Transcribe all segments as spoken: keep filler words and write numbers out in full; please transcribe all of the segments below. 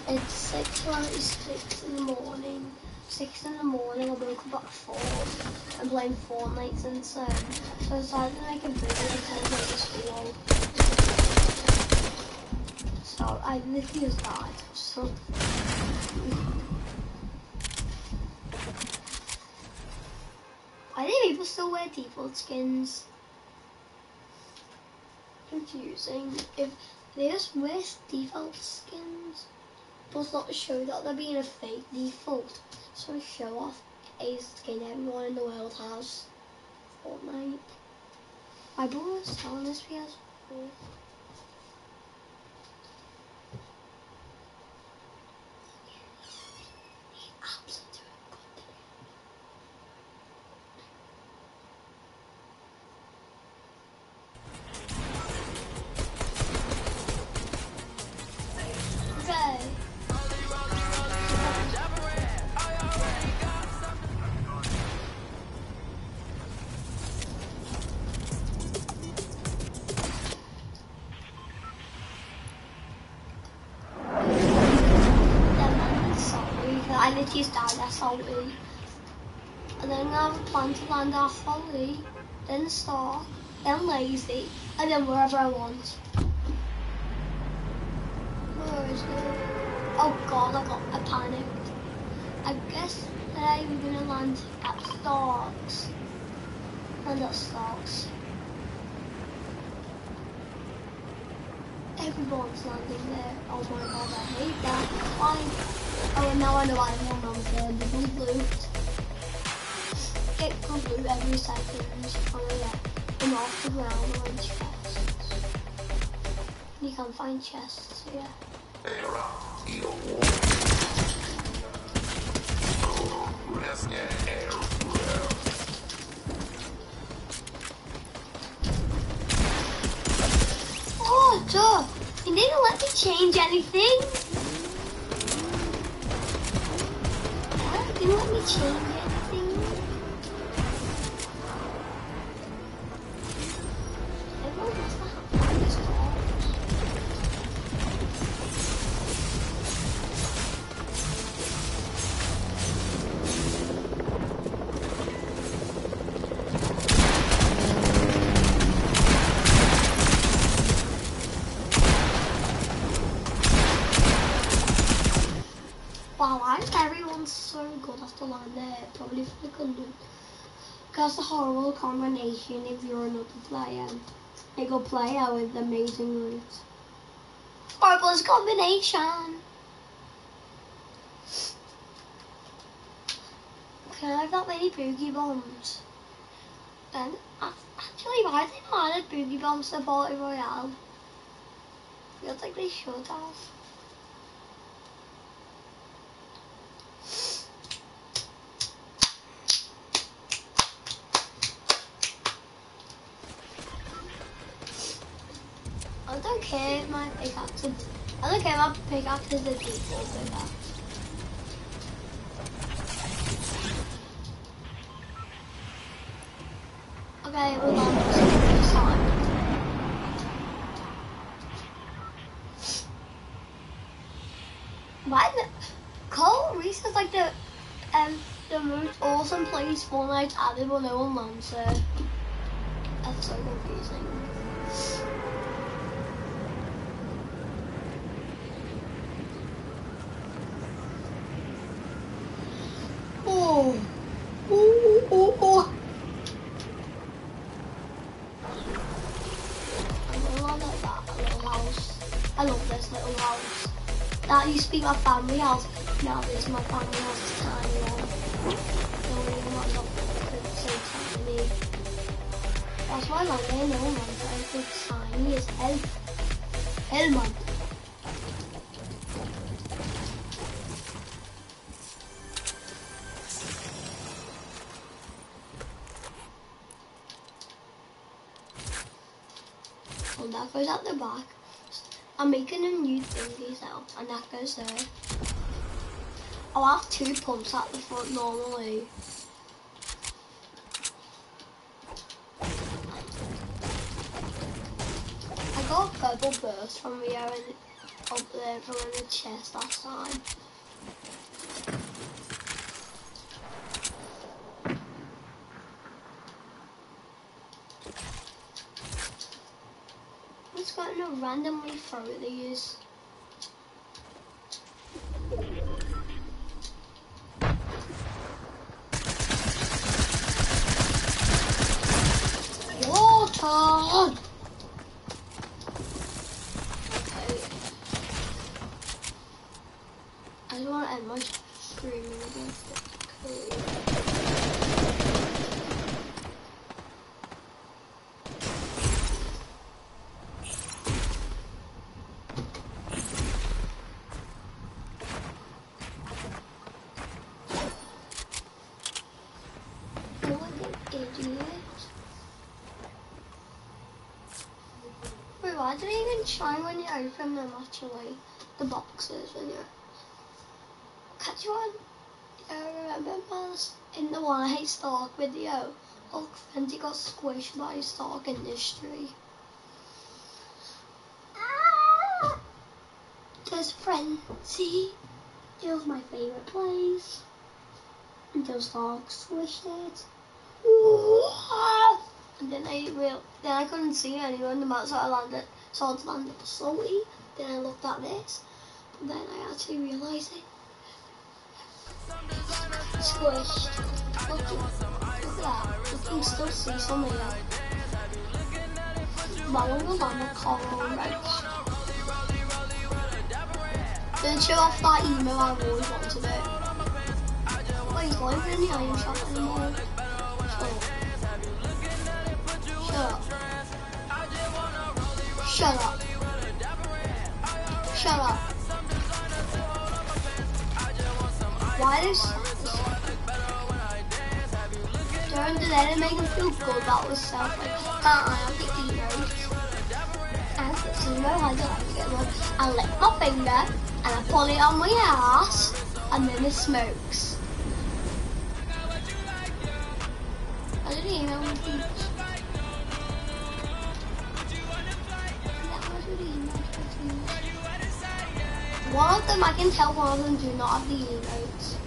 It's six twenty-six in the morning. Six in the morning, I woke up at four and playing Fortnite since then. So I decided to make a video before I go to school. So I literally just died. So I think people still wear default skins. Confusing. If they just wear default skins, but not to show that they're being a fake default. So show off a skin everyone in the world has. Fortnite. My brother was telling this P S four. I literally just died at Salty. And then I have a plan to land at Holly, then Star, then Lazy, and then wherever I want. Where is it? Oh god, I got I panicked. I guess today we're gonna land at Starks. Land at Starks. Everyone's landing there. Oh my god, I hate that. Why? Oh, and now I know I'm one on the double loot. Get good loot every second. Oh yeah, and off the ground or in chests. You can find chests here. Oh, duh! You didn't let me change anything. You let me change anything? Everyone has to have fun these calls. Wow, why is everyone so good at the land there? Probably for the good loot. Because the horrible combination if you're another player. They go player with amazing loot. Horrible combination. Can I have that many boogie bombs? Then, actually, why did they not add boogie bombs to Battle Royale? Feels like they should have. I don't care if my pickaxe is, I don't care if my pickaxe is a default pickaxe. Okay, we're on this time. Why the Cole Reese is like the um the most awesome place Fortnite added but no one lands there. That's so confusing. Oh, oh, oh, oh. I love like that little house. I love this little house. That used to be my family house. Now this is my family house. It's a tiny one. No, I'm not not so tiny. That's why my name no man is tiny as hell. Hell man. And that goes at the back. I'm making a new thingy now, and that goes there. I'll have two pumps at the front normally. I got a purple burst from Rio and up there from in the chest last time. I'm just going to randomly throw these. Water! I don't want to end my stream against it. Oh, what an idiot. Wait, why did it even shine when you open them actually? The boxes when you catch you on? I remember in the one I Hate Stark video, Hulk Fenty got squished by Stark Industry. Ah! There's Frenzy. It was my favourite place. Until Stark squished it. And then I real then I couldn't see anyone the moment so I landed so I landed slowly. Then I looked at this. And then I actually realised it. Squished. Look at, look at that. You can still see some of it. My one was on the coral roast. Then show off that email I've always wanted it. Wait, he's not even in the iron shop anymore. Shut up. Shut up. Shut up. Why this? Don't do that and make him feel good about himself. Like, can't I have to eat those? And so you know how I like it. Like, I lick my finger and I put it on my ass and then it smokes. I didn't even know what these. One of them I can tell, one of them do not have the emotes.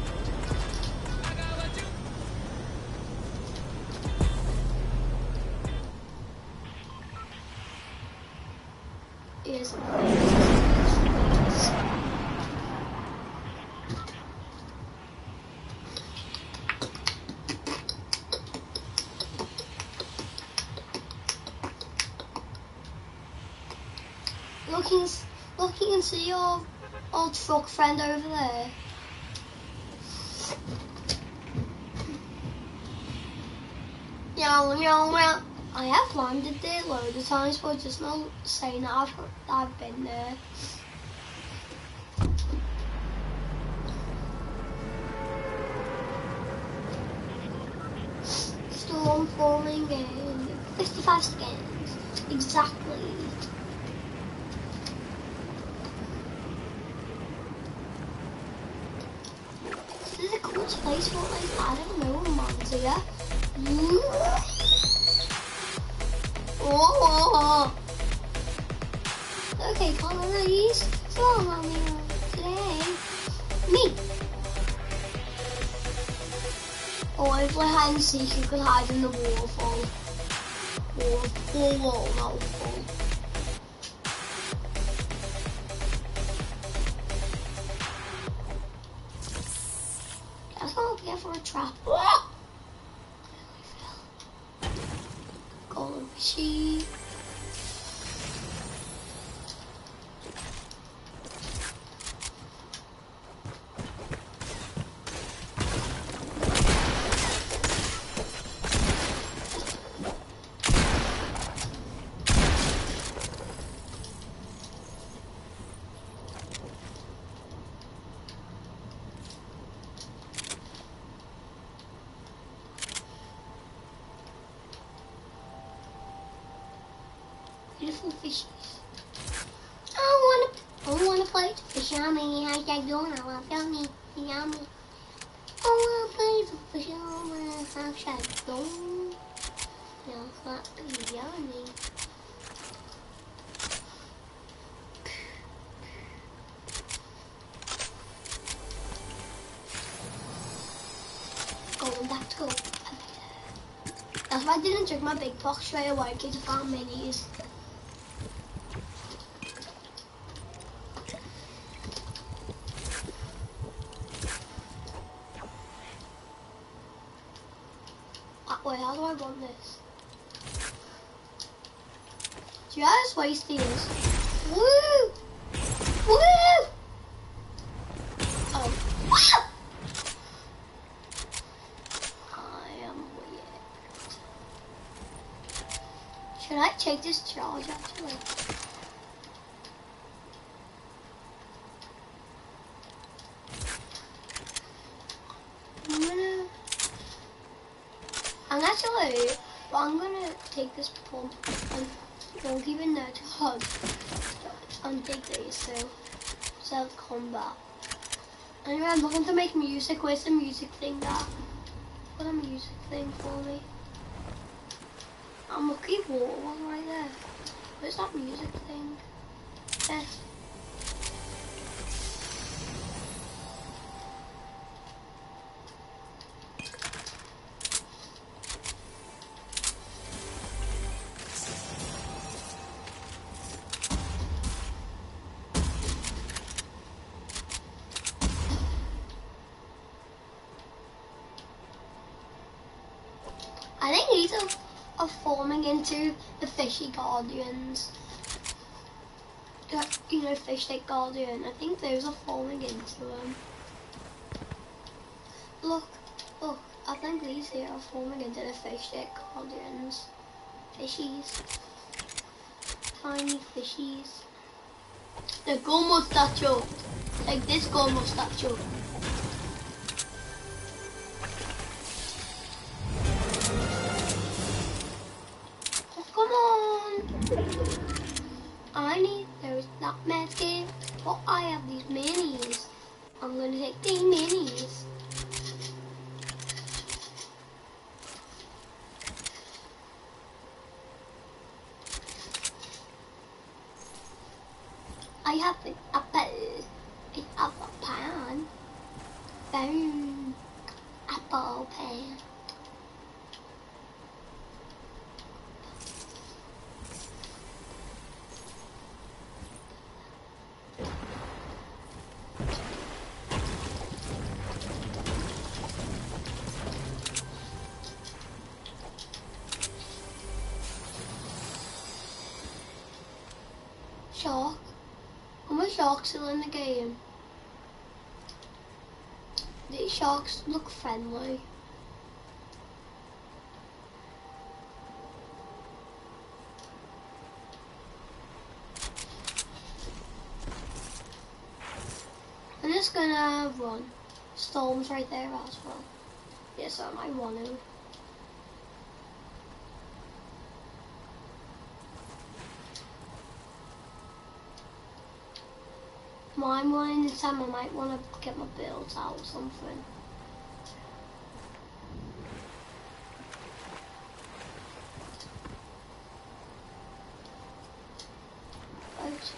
Yes. Looking, looking and see your old truck friend over there. Meow, meow, meow. I have landed there loads of times, but just not saying that I've, I've been there. Storm forming in fifty-five seconds. Exactly. This is a cool space for like, I don't know, reminds you. Oh, okay, colonies. So, mommy, today, me. Oh, if we hide and seek, you could hide in the waterfall. Wall, wall, wall, not wall. That's what I'll get for a trap. Golden sheep. Beautiful fishes. I wanna, I wanna play the fish. Yummy, how's that going? I love yummy, yummy. I wanna play the fish. I wanna how's that going? Yeah, that be yummy. Let's go. That's why I didn't check my big box straight away, because I found minis. Wait, how do I want this? Just waste these. Woo! Woo! Oh. Woo! I am weird. Should I take this charge actually? I'm gonna... I'm actually... Well, I'm gonna take this pump and we'll keep it there to hug and take these so self-combat. Anyway, I'm looking to make music. Where's the music thing that? What's a music thing for me? I'm looking for one right there. Where's that music thing? There. I think these are, are forming into the fishy guardians. You know, fish like guardian. I think those are forming into them. Look, look. I think these here are forming into the fish like guardians. Fishies. Tiny fishies. The gold mustacho. Like this gold mustacho. I need, there's not medkit, but I have these minis. I'm gonna take these minis. I have an apple. I have a pan. Boom. Apple pan. Shark. How many sharks are in the game? These sharks look friendly. I'm just gonna run. Storm's right there as well. Yes, I might want to. While I'm running this time, I might want to get my builds out or something. Right.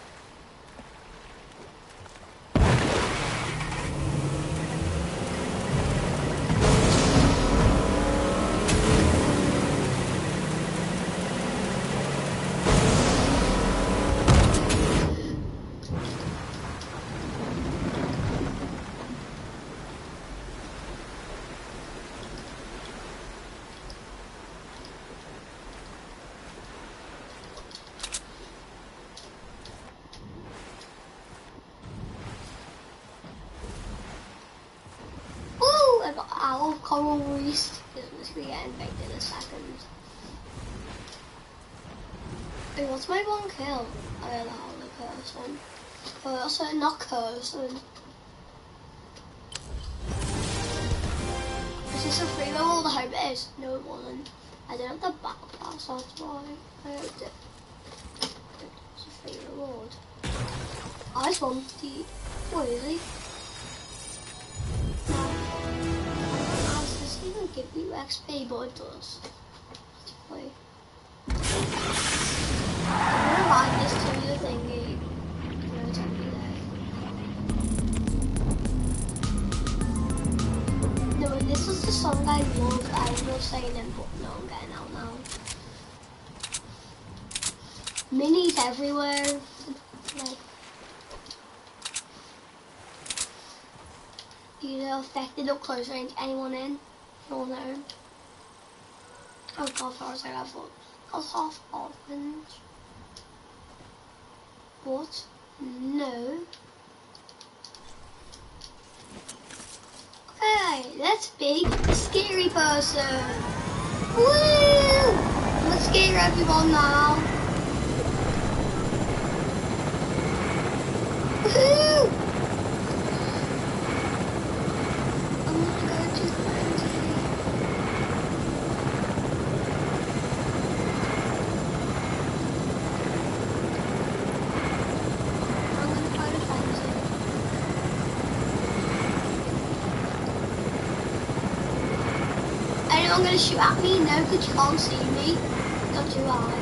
I got owl coral reefs. This will get infected in a second. Wait, what's my one kill? I don't know, the person. Person, not person. Is this a free roll? I hope it is. No, it wasn't. I didn't have the battle pass, that's why I hoped it. It's a free reward. I just want the. What is he? Doesn't give you X P, but it does. Wait. I'm gonna ride this to the thingy. No, it's only there. No, This was the song I loved. I love saying it, but no, I'm getting out now. Minis everywhere. Like, you know, affected up close range. Anyone in? No, no. Oh god, I was like, I thought I was half orange. What? No. Okay, let's be a scary person. Woo! Let's scare everyone now. Woohoo! I'm gonna go to frenzy. I'm gonna go to frenzy. Anyone gonna shoot at me? No, because you can't see me. Not too high.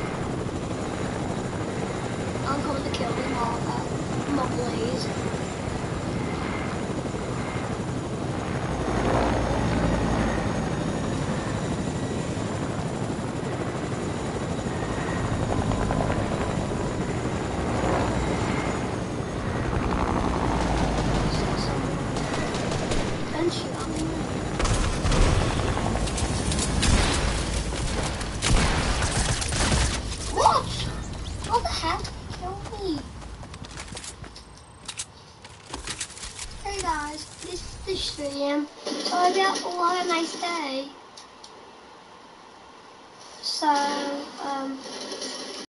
I'm coming to kill them, Martha. Not Blaze. Don't shoot at me. What? What the heck? Kill me. Hey guys, this is the stream. So I hope you all have a nice day. So, um,